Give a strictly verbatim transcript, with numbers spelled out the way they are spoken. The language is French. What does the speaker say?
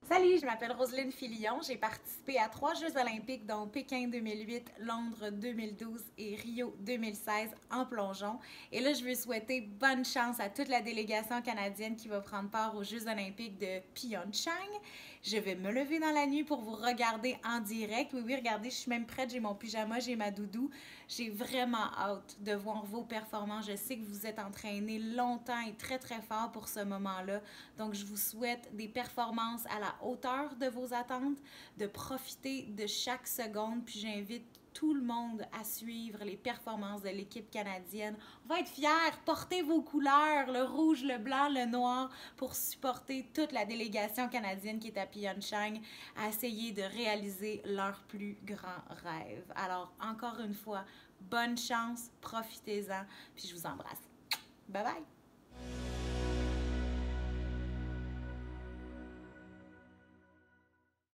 Salut, je m'appelle Roselyne Filion. J'ai participé à trois Jeux olympiques, dont Pékin deux mille huit, Londres deux mille douze et Rio deux mille seize en plongeon. Et là, je veux souhaiter bonne chance à toute la délégation canadienne qui va prendre part aux Jeux olympiques de Pyeongchang. Je vais me lever dans la nuit pour vous regarder en direct. Oui, oui, regardez, je suis même prête, j'ai mon pyjama, j'ai ma doudou. J'ai vraiment hâte de voir vos performances. Je sais que vous êtes entraînés longtemps et très, très fort pour ce moment-là. Donc, je vous souhaite des performances à la hauteur de vos attentes, de profiter de chaque seconde. Puis j'invite tout le monde à suivre les performances de l'équipe canadienne. On va être fiers, portez vos couleurs, le rouge, le blanc, le noir, pour supporter toute la délégation canadienne qui est à Pyeongchang, à essayer de réaliser leur plus grand rêve. Alors, encore une fois, bonne chance, profitez-en, puis je vous embrasse. Bye bye!